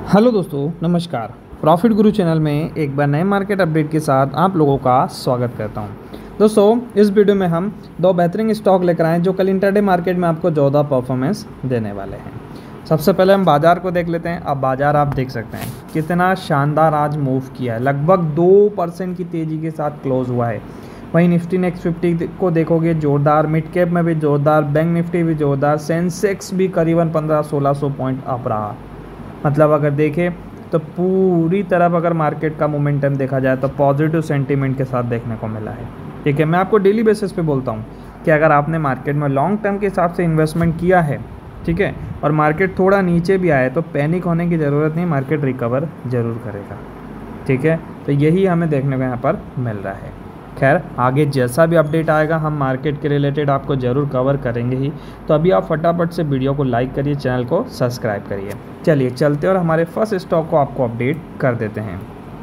Hello दोस्तों, नमस्कार। Profit गुरु channel में एक बार नए मार्केट अपडेट के साथ आप लोगों का स्वागत करता हूं। दोस्तों, इस वीडियो में हम दो बेहतरीन स्टॉक लेकर आए जो कल इंटरडे मार्केट में आपको जोरदार परफॉर्मेंस देने वाले हैं। सबसे पहले हम बाज़ार को देख लेते हैं। अब बाज़ार आप देख सकते हैं कितना शानदार आज मूव किया है, लगभग 2% की तेज़ी के साथ क्लोज हुआ है। वहीं निफ्टी नेक्स्ट 50 को देखोगे जोरदार, मिड कैप में भी जोरदार, बैंक निफ्टी भी जोरदार, सेंसेक्स भी करीबन 1500-1600 पॉइंट अप रहा। मतलब अगर देखें तो पूरी तरफ अगर मार्केट का मोमेंटम देखा जाए तो पॉजिटिव सेंटीमेंट के साथ देखने को मिला है। ठीक है, मैं आपको डेली बेसिस पे बोलता हूँ कि अगर आपने मार्केट में लॉन्ग टर्म के हिसाब से इन्वेस्टमेंट किया है, ठीक है, और मार्केट थोड़ा नीचे भी आए तो पैनिक होने की ज़रूरत नहीं, मार्केट रिकवर ज़रूर करेगा। ठीक है, तो यही हमें देखने को यहाँ पर मिल रहा है। खैर, आगे जैसा भी अपडेट आएगा हम मार्केट के रिलेटेड आपको ज़रूर कवर करेंगे ही। तो अभी आप फटाफट से वीडियो को लाइक करिए, चैनल को सब्सक्राइब करिए। चलिए चलते और हमारे फर्स्ट स्टॉक को आपको अपडेट कर देते हैं।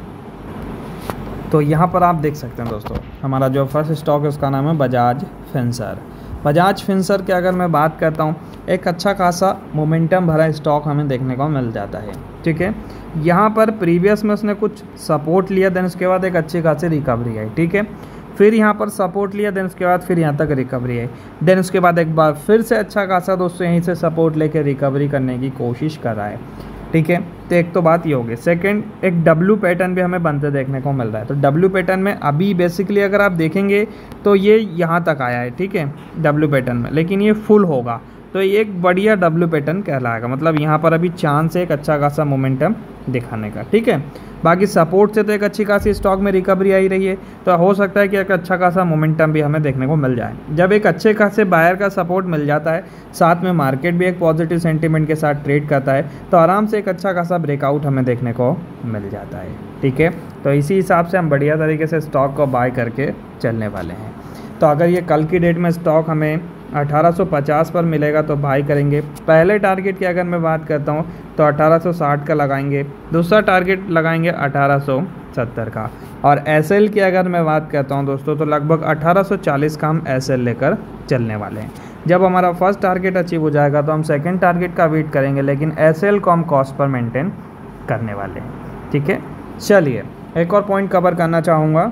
तो यहाँ पर आप देख सकते हैं दोस्तों, हमारा जो फर्स्ट स्टॉक है उसका नाम है बजाज फिनसर्व। बजाज फिनसर्व की अगर मैं बात करता हूँ, एक अच्छा खासा मोमेंटम भरा स्टॉक हमें देखने को मिल जाता है। ठीक है, यहाँ पर प्रीवियस में उसने कुछ सपोर्ट लिया, देन उसके बाद एक अच्छी खासी रिकवरी आई। ठीक है, फिर यहाँ पर सपोर्ट लिया, देन उसके बाद फिर यहाँ तक रिकवरी आई, देन उसके बाद एक बार फिर से अच्छा खासा दोस्तों यहीं से सपोर्ट लेके रिकवरी करने की कोशिश कर रहा है। ठीक है, तो एक तो बात ये होगी। सेकंड, एक डब्ल्यू पैटर्न भी हमें बनते देखने को मिल रहा है। तो डब्ल्यू पैटर्न में अभी बेसिकली अगर आप देखेंगे तो ये यहाँ तक आया है। ठीक है, डब्ल्यू पैटर्न में, लेकिन ये फुल होगा तो ये एक बढ़िया डब्ल्यू पैटर्न कहलाएगा। मतलब यहाँ पर अभी चांस है एक अच्छा खासा मोमेंटम दिखाने का। ठीक है, बाकी सपोर्ट से तो एक अच्छी खासी स्टॉक में रिकवरी आई रही है, तो हो सकता है कि एक अच्छा खासा मोमेंटम भी हमें देखने को मिल जाए। जब एक अच्छे खासे बायर का सपोर्ट मिल जाता है, साथ में मार्केट भी एक पॉजिटिव सेंटीमेंट के साथ ट्रेड करता है, तो आराम से एक अच्छा खासा ब्रेकआउट हमें देखने को मिल जाता है। ठीक है, तो इसी हिसाब से हम बढ़िया तरीके से स्टॉक को बाय करके चलने वाले हैं। तो अगर ये कल की डेट में स्टॉक हमें 1850 पर मिलेगा तो बाई करेंगे। पहले टारगेट की अगर मैं बात करता हूँ तो 1860 का लगाएंगे, दूसरा टारगेट लगाएंगे 1870 का, और एसएल की अगर मैं बात करता हूँ दोस्तों तो लगभग 1840 का हम एसएल लेकर चलने वाले हैं। जब हमारा फर्स्ट टारगेट अचीव हो जाएगा तो हम सेकंड टारगेट का वेट करेंगे, लेकिन एसएल को हम कॉस्ट पर मेंटेन करने वाले हैं। ठीक है, चलिए एक और पॉइंट कवर करना चाहूँगा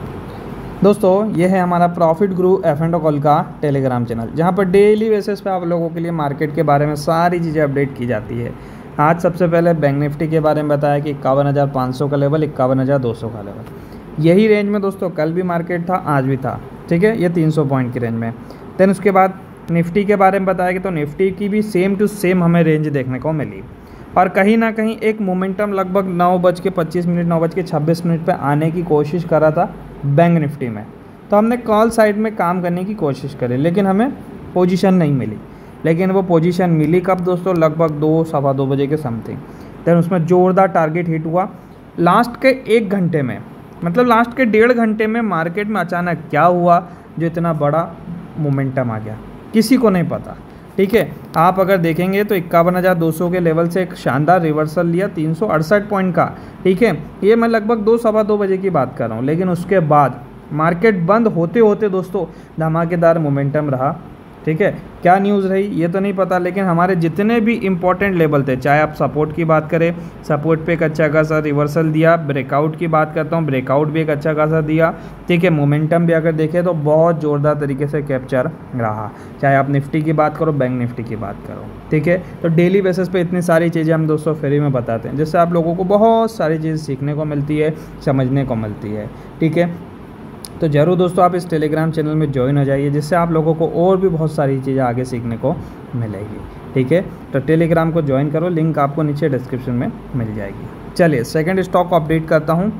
दोस्तों, ये है हमारा प्रॉफिट गुरु F&O कॉल का टेलीग्राम चैनल, जहाँ पर डेली बेसिस पे आप लोगों के लिए मार्केट के बारे में सारी चीज़ें अपडेट की जाती है। आज सबसे पहले बैंक निफ्टी के बारे में बताया कि 51,500 का लेवल, 51,200 का लेवल, यही रेंज में दोस्तों कल भी मार्केट था, आज भी था। ठीक है, ये 300 पॉइंट की रेंज में। देन उसके बाद निफ्टी के बारे में बताया कि तो निफ्टी की भी सेम टू सेम हमें रेंज देखने को मिली, और कहीं ना कहीं एक मोमेंटम लगभग 9:25 मिनट 9:26 मिनट पे आने की कोशिश कर रहा था बैंक निफ्टी में। तो हमने कॉल साइड में काम करने की कोशिश करी, लेकिन हमें पोजीशन नहीं मिली। लेकिन वो पोजीशन मिली कब दोस्तों? लगभग 2-2:15 बजे के समथिंग। देन उसमें ज़ोरदार टारगेट हिट हुआ लास्ट के 1 घंटे में, मतलब लास्ट के 1.5 घंटे में मार्केट में अचानक क्या हुआ जो इतना बड़ा मोमेंटम आ गया, किसी को नहीं पता। ठीक है, आप अगर देखेंगे तो 51,200 के लेवल से एक शानदार रिवर्सल लिया 368 पॉइंट का। ठीक है, ये मैं लगभग 2-2:15 बजे की बात कर रहा हूँ। लेकिन उसके बाद मार्केट बंद होते होते दोस्तों धमाकेदार मोमेंटम रहा। ठीक है, क्या न्यूज़ रही ये तो नहीं पता, लेकिन हमारे जितने भी इंपॉर्टेंट लेवल थे, चाहे आप सपोर्ट की बात करें, सपोर्ट पे एक अच्छा खासा रिवर्सल दिया, ब्रेकआउट की बात करता हूँ, ब्रेकआउट भी एक अच्छा खासा दिया। ठीक है, मोमेंटम भी अगर देखें तो बहुत ज़ोरदार तरीके से कैप्चर रहा, चाहे आप निफ्टी की बात करो, बैंक निफ्टी की बात करो। ठीक है, तो डेली बेसिस पे इतनी सारी चीज़ें हम दोस्तों फ्री में बताते हैं, जिससे आप लोगों को बहुत सारी चीज़ सीखने को मिलती है, समझने को मिलती है। ठीक है, तो ज़रूर दोस्तों आप इस टेलीग्राम चैनल में ज्वाइन हो जाइए, जिससे आप लोगों को और भी बहुत सारी चीज़ें आगे सीखने को मिलेगी। ठीक है, तो टेलीग्राम को ज्वाइन करो, लिंक आपको नीचे डिस्क्रिप्शन में मिल जाएगी। चलिए सेकंड स्टॉक को अपडेट करता हूँ।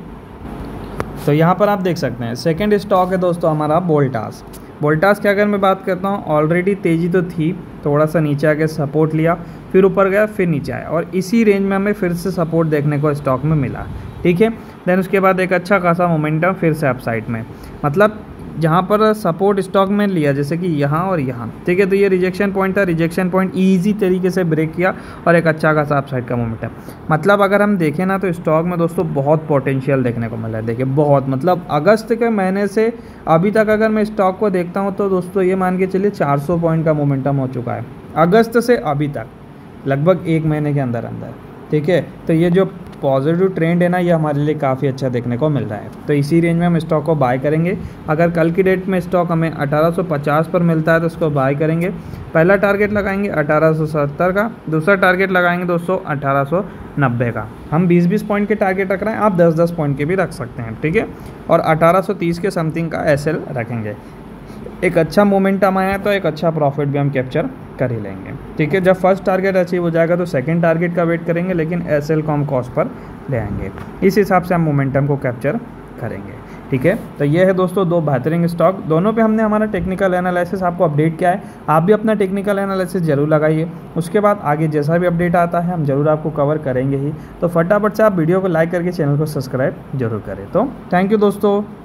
तो यहाँ पर आप देख सकते हैं सेकंड स्टॉक है दोस्तों हमारा वोल्टास। वोल्टास की अगर मैं बात करता हूँ, ऑलरेडी तेज़ी तो थी, थोड़ा सा नीचे आके सपोर्ट लिया, फिर ऊपर गया, फिर नीचे आया, और इसी रेंज में हमें फिर से सपोर्ट देखने को स्टॉक में मिला। ठीक है, देन उसके बाद एक अच्छा खासा मोमेंटम फिर से अपसाइड में, मतलब जहाँ पर सपोर्ट स्टॉक में लिया जैसे कि यहाँ और यहाँ। ठीक है, तो ये रिजेक्शन पॉइंट था, रिजेक्शन पॉइंट ईजी तरीके से ब्रेक किया और एक अच्छा खासा अपसाइड का मोमेंटम। मतलब अगर हम देखें ना तो स्टॉक में दोस्तों बहुत पोटेंशियल देखने को मिला है। देखिए बहुत, मतलब अगस्त के महीने से अभी तक अगर मैं स्टॉक को देखता हूँ तो दोस्तों ये मान के चलिए 400 पॉइंट का मोमेंटम हो चुका है अगस्त से अभी तक, लगभग 1 महीने के अंदर अंदर। ठीक है। तो ये जो पॉजिटिव ट्रेंड है ना, ये हमारे लिए काफ़ी अच्छा देखने को मिल रहा है। तो इसी रेंज में हम स्टॉक को बाय करेंगे। अगर कल की डेट में स्टॉक हमें 1850 पर मिलता है तो उसको बाय करेंगे। पहला टारगेट लगाएंगे 1870 का, दूसरा टारगेट लगाएंगे दोस्तों 1890 का। हम 20-20 पॉइंट के टारगेट रख रहे हैं, आप 10-10 पॉइंट के भी रख सकते हैं, ठीक है। और 1830 के समथिंग का एसएल रखेंगे। एक अच्छा मोमेंटम आया तो एक अच्छा प्रॉफिट भी हम कैप्चर कर ही लेंगे, ठीक है। जब फर्स्ट टारगेट अचीव हो जाएगा तो सेकंड टारगेट का वेट करेंगे, लेकिन एसएल को हम कॉस्ट पर ले आएंगे। इस हिसाब से हम मोमेंटम को कैप्चर करेंगे, ठीक है। तो ये है दोस्तों दो बेहतरीन स्टॉक, दोनों पे हमने हमारा टेक्निकल एनालिसिस आपको अपडेट किया है। आप भी अपना टेक्निकल एनालिसिस जरूर लगाइए, उसके बाद आगे जैसा भी अपडेट आता है हम जरूर आपको कवर करेंगे ही। तो फटाफट से आप वीडियो को लाइक करके चैनल को सब्सक्राइब जरूर करें। तो थैंक यू दोस्तों।